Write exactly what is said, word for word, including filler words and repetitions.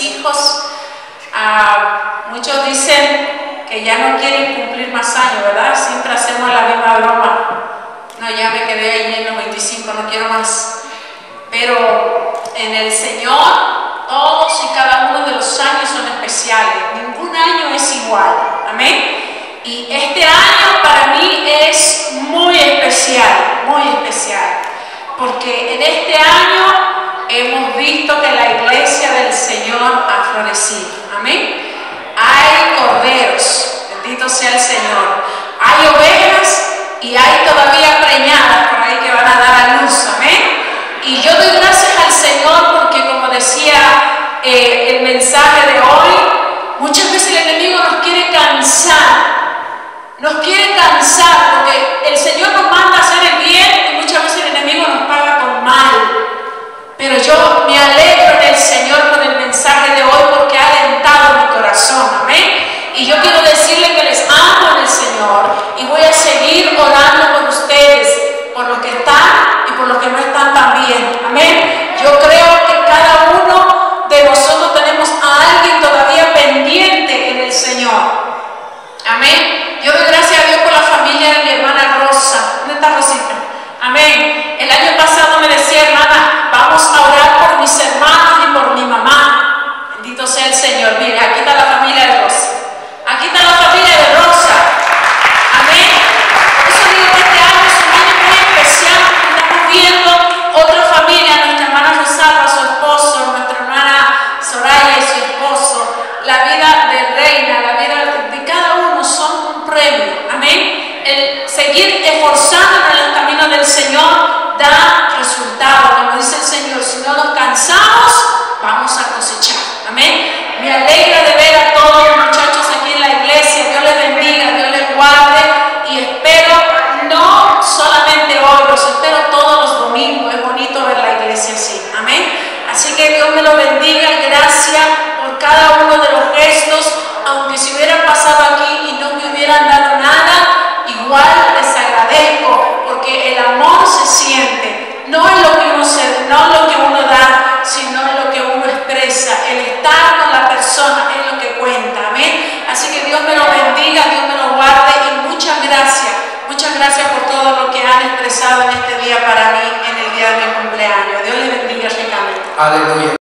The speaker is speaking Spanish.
hijos. Ah, muchos dicen que ya no quieren cumplir más años, ¿verdad? Siempre hacemos la misma broma. No, ya me quedé ahí en los veinticinco, no quiero más. Pero en el Señor, todos y cada uno de los años son especiales. Ningún año es igual. Amén. Y este año para mí es muy especial, muy especial. Porque en este año hemos visto que la iglesia del Señor ha florecido. Amén. Hay corderos, bendito sea el Señor. Hay ovejas y hay todavía preñadas por ahí que van a dar a luz. Amén. Y yo doy gracias al Señor porque, como decía eh, el mensaje de hoy, muchas veces el enemigo nos quiere cansar. Nos quiere cansar porque el Señor nos manda a hacer el bien y muchas veces el enemigo nos paga con mal. Pero yo me alegro en el Señor con el mensaje de hoy porque ha alentado mi corazón. Amén. Y yo quiero decirle que les amo en el Señor y voy a seguir orando por ustedes, por los que están y por los que no están también. Amén. Yo creo que cada uno de nosotros tenemos a alguien todavía pendiente en el Señor. Amén. Yo doy gracias a Dios por la familia de mi hermana Rosa. ¿Dónde está Rosita? Amén. El año pasado me decía, hermana, vamos a orar por mis hermanos y por mi mamá. Bendito sea el Señor. Mire, aquí está la familia de Rosa. Aquí está la familia de Rosa. Amén. Por eso digo que este año es un año muy especial porque estamos viendo otra familia, nuestra hermana Rosalba, su esposo, nuestra hermana Soraya y su esposo. La vida de reina, la vida de cada uno son un premio. Amén. El seguir esforzándonos en los caminos del Señor da resultados. Como dice el Señor, si no nos cansamos, vamos a cosechar. Amén. Me alegra de ver a todos los muchachos aquí en la iglesia. Dios les bendiga, Dios les guarde. Y espero, no solamente hoy, los espero todos los domingos. Es bonito ver la iglesia así. Amén. Así que Dios me lo bendiga. Gracias por cada uno de los gestos. Aunque si hubieran pasado aquí y no me hubieran dado nada, igual les agradezco, porque el amor se siente, no es lo que uno se, no es lo que uno da, sino es lo que uno expresa. El estar con la persona es lo que cuenta. Amén. Así que Dios me lo bendiga, Dios me lo guarde y muchas gracias, muchas gracias por todo lo que han expresado en este día para mí, en el día de mi cumpleaños. Dios les bendiga ricamente. Aleluya.